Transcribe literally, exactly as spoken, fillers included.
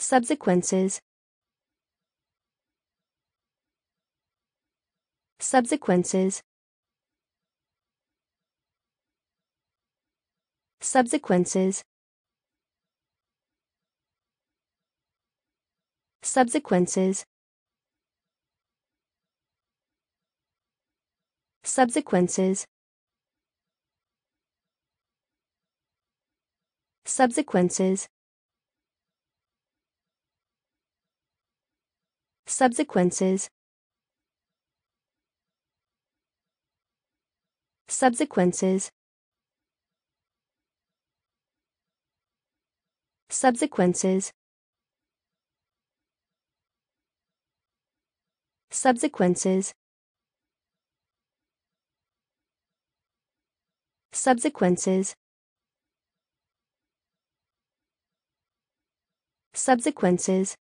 Subsequences. Subsequences. Subsequences. Subsequences. Subsequences. Subsequences. Subsequences. Subsequences. Subsequences. Subsequences. Subsequences. Subsequences.